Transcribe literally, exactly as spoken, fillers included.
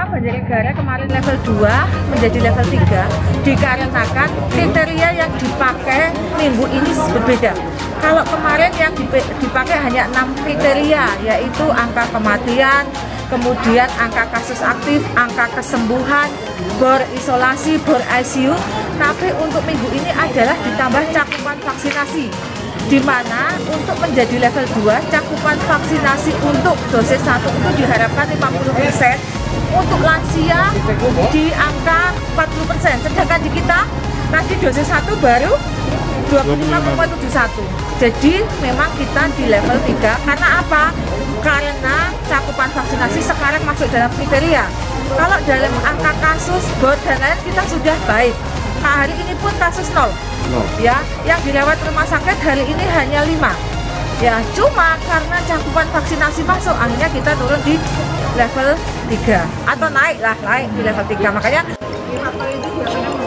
Banjarnegara kemarin level dua menjadi level tiga dikarenakan kriteria yang dipakai minggu ini berbeda. Kalau kemarin yang dipakai hanya enam kriteria, yaitu angka kematian, kemudian angka kasus aktif, angka kesembuhan, bor isolasi, bor I C U. Tapi untuk minggu ini adalah ditambah cakupan vaksinasi, di mana untuk menjadi level dua cakupan vaksinasi untuk dosis satu itu diharapkan lima puluh persen, untuk lansia di angka empat puluh persen, sedangkan di kita tadi dosis satu baru dua puluh lima koma tujuh satu. Jadi memang kita di level tiga karena apa? Karena cakupan vaksinasi sekarang masuk dalam kriteria. Kalau dalam angka kasus, bor dan lain kita sudah baik. Hari ini pun kasus nol. No. Ya, yang dirawat rumah sakit hari ini hanya lima. Ya, cuma karena cakupan vaksinasi masuk, akhirnya kita turun di level tiga atau naik lah, naik di level tiga. Makanya